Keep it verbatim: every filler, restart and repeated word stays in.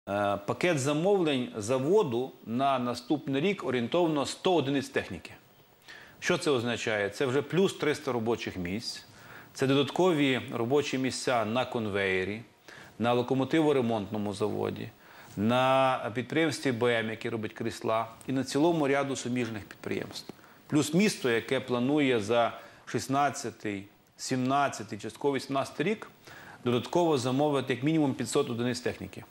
Пакет замовлень заводу на наступний рік орієнтовно сто одиниць техніки. Що це означає? Це вже плюс триста робочих місць, це додаткові робочі місця на конвеєрі, на локомотиворемонтному заводі, на підприємстві Б М, яке робить крісла, і на цілому ряду суміжних підприємств. Плюс місто, яке планує за шістнадцятий, сімнадцятий, частково вісімнадцятий рік додатково замовити як мінімум п'ятсот одиниць техніки.